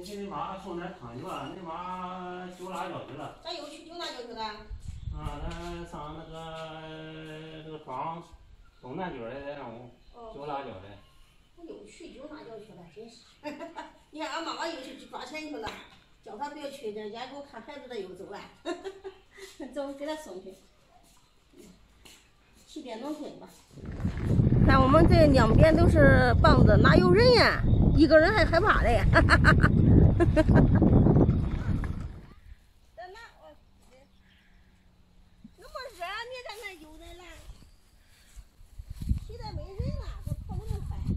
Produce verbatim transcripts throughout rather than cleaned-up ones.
给你妈送点汤去吧，你妈揪辣椒去了。 咋又去揪辣椒去了？ 啊，他上那个这个庄东南角来让我揪辣椒来。 我又去揪辣椒去了，真是。你看俺妈妈又去抓钱去了，叫他不要去，人家给我看孩子的又走了。走，给他送去。骑电动车吧。看我们这两边都是棒子，哪有人呀？一个人还害怕嘞。哈哈哈哈。那么热，你看看有人了，现在没人了，这跑那么快。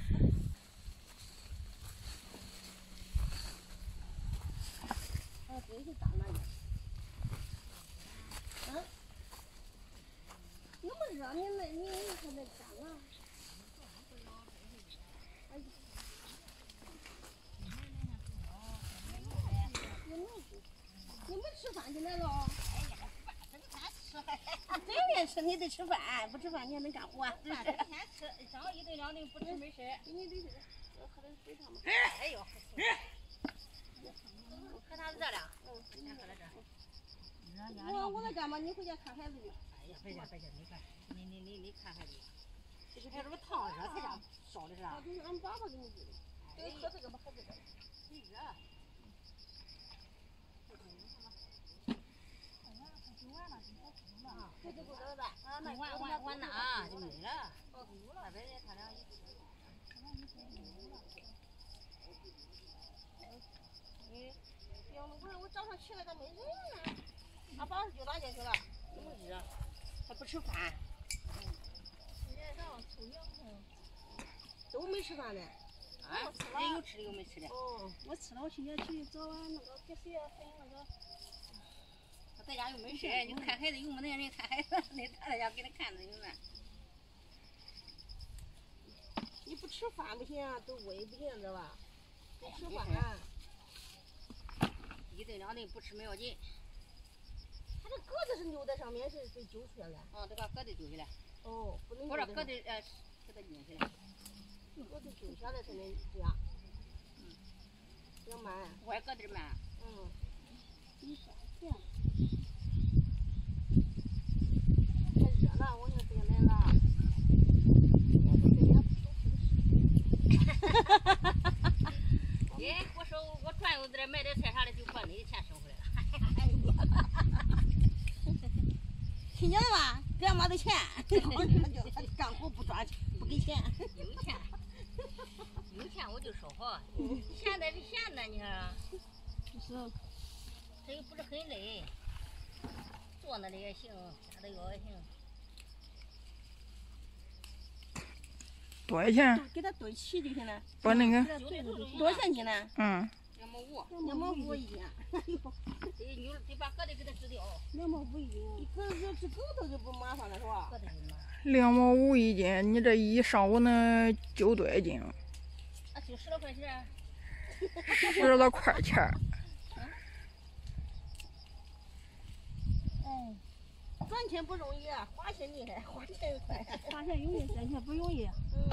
哎，真是大那个。嗯。那么热，你那你还在干嘛？哎呀，你们吃饭去来了？哎呀，饭这个饭吃还。整天吃你得吃饭，不吃饭你还能干活啊？饭整天吃，上一顿两顿不吃没事。你得我喝点水汤吧。哎呦，喝汤热了。嗯，先喝点这。我我在干嘛？你回家看孩子去。哎呀，别介别介，你看，你你你你看孩子。这是还这不烫热才家烧的是吧？这是俺爸爸给你做的。对，喝这个不喝这个。真热。这就够了吧？啊，那完完完了啊，就没了。哦，够了，别别他俩一。哎，行，我我早上起来咋没人呢？俺爸是丢哪去去了？那么热，还不吃饭。今天上午抽羊肉。都没吃饭呢。啊，人有吃的有没吃的。哦，我吃了，我今天去找俺那个给谁分那个。他在家又没事，你看孩子有没得人看孩子，那他在家给他看着有没？你不吃饭不行，都胃不行，知道吧？得吃饭。一顿两顿不吃没要紧。他这鸽子是扭在上面，是被揪出来了。啊，得把鸽子揪下来。哦，不能。我这鸽子呃，给它拧起来。鸽子揪下来才能这样。嗯。比较慢。外鸽子慢。嗯。你啥钱？太热了，我说这个来了。我这边哈哈哈哈哈哈！哎，我说我转悠在这买点菜啥的，就把你的钱收回来了。哎呀！听见了吧？给俺妈的钱，干活不赚不给钱。有钱，有钱我就收好。闲的是闲的，你看。是。这又不是很累，坐那里也行，啥都要也行。 多少钱？ 给他堆齐就行了。 把那个。 多少钱斤呢？ 嗯。 两毛五。两毛五一斤。哎呦，得牛得把疙瘩给它吃掉。两毛五一斤。你疙瘩吃疙瘩就不麻烦了是吧？疙瘩就麻烦。 两毛五一斤，你这一上午能揪多少斤？ 啊，就十来块钱。 十来块钱。 哎，赚钱不容易啊，花钱厉害，花钱快。花钱容易，赚钱不容易。嗯。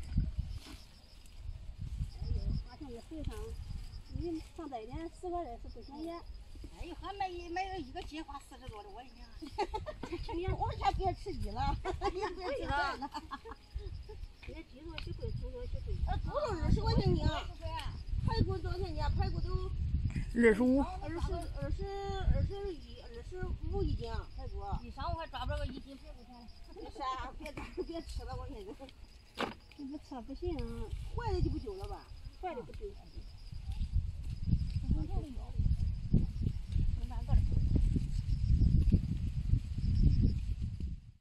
哎呦，花钱也随上，你上这一点十块二十不便宜。哎呦，还买一买了一个鸡花四十多的，我一年。去年我家别吃鸡了，也别吃饭了。现在鸡肉最贵，猪肉最贵。呃，猪肉二十块钱斤啊。排骨多少钱斤？排骨都。 二十五。 二十二十二十一二十五一斤排骨。一上午还抓不着个一斤排骨钱。没事啊，别别吃了，我跟你说。你不吃了不行，坏的就不丢了吧？坏的不丢。